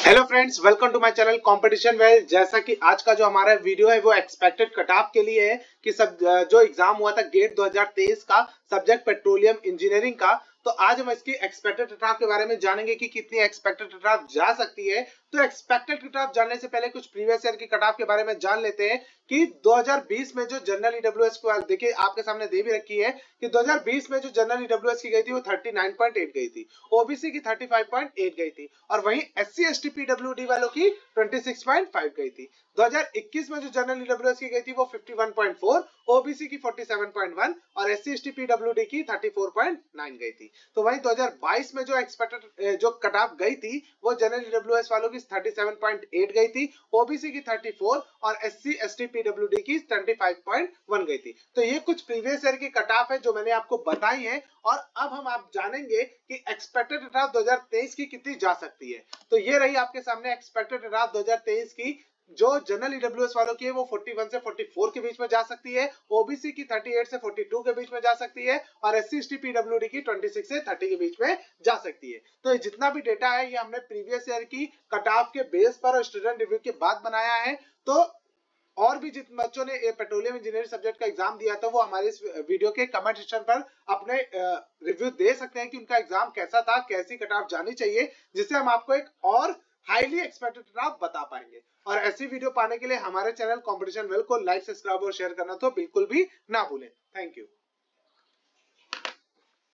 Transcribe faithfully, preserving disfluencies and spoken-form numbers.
Hello friends, welcome to my channel competition well. जैसा कि आज का जो हमारा वीडियो है वो एक्सपेक्टेड कट ऑफ के लिए है कि सब जो एग्जाम हुआ था गेट दो हज़ार तेईस का सब्जेक्ट पेट्रोलियम इंजीनियरिंग का, तो आज हम इसकी एक्सपेक्टेड कट ऑफ के बारे में जानेंगे कि कितनी एक्सपेक्टेड कट ऑफ जा सकती है। तो एक्सपेक्टेड कट ऑफ जानने से पहले कुछ प्रीवियस ईयर की कट ऑफ के बारे में जान लेते हैं कि दो हज़ार बीस में जो जनरल ईडब्ल्यूएस को देखिए आपके सामने दे भी रखी है कि दो हज़ार बीस में जो जनरल ईडब्ल्यूएस की गई थी वो उनतालीस पॉइंट आठ गई थी, ओबीसी की पैंतीस पॉइंट आठ गई थी और वहीं एससी एसटी पीडब्ल्यूडी वालों की छब्बीस पॉइंट पाँच गई थी। दो हज़ार इक्कीस में जो जनरल ईडब्ल्यूएस की गई थी वो इक्यावन पॉइंट चार, ओबीसी की सैंतालीस पॉइंट एक और एससी एसटी पीडब्ल्यूडी की चौंतीस पॉइंट नौ गई थी। तो वहीं दो हज़ार बाईस में जो एक्सपेक्टेड जो कट ऑफ गई थी वो जनरल ईडब्ल्यूएस वालों की सैंतीस पॉइंट आठ गई थी, ओबीसी की चौंतीस और एससी एसटी पीडब्ल्यूडी की पच्चीस पॉइंट एक गई थी। तो ये कुछ प्रीवियस ईयर की कट ऑफ है जो मैंने आपको बताई है और अब हम आप जानेंगे कि एक्सपेक्टेड कट ऑफ दो हज़ार तेईस की कितनी जा सकती है। तो ये रही आपके सामने एक्सपेक्टेड कट ऑफ दो हज़ार तेईस की। जो जनरल ईडब्ल्यूएस वालों की है वो इकतालीस से चौवालीस के बीच में जा सकती है, ओबीसी की अड़तीस से बयालीस के बीच में जा सकती है और एससी एसटी पीडब्ल्यूडी की छब्बीस से तीस के बीच में जा सकती है। तो ये जितना भी डेटा है ये हमने प्रीवियस ईयर की कट ऑफ के बेस पर और स्टूडेंट रिव्यू के बाद बनाया है। तो और भी जितने बच्चों ने पेट्रोलियम इंजीनियरिंग सब्जेक्ट का एग्जाम दिया था वो हमारे इस वीडियो के कमेंट सेक्शन पर अपने रिव्यू दे सकते हैं कि उनका एग्जाम कैसा था, कैसी कट ऑफ जानी चाहिए, जिससे हम आपको एक और हाईली एक्सपेक्टेड कट ऑफ बता पाएंगे। और ऐसी वीडियो पाने के लिए हमारे चैनल कंपटीशन वेल को लाइक, सब्सक्राइब और शेयर करना तो बिल्कुल भी ना भूलें। Thank you.